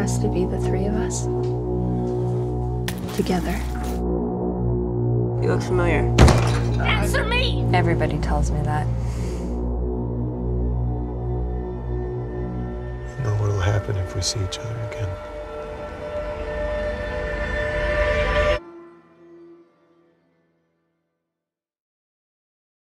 has to be the three of us. Together. You look familiar. Answer me! Everybody tells me that. You know what'll happen if we see each other again.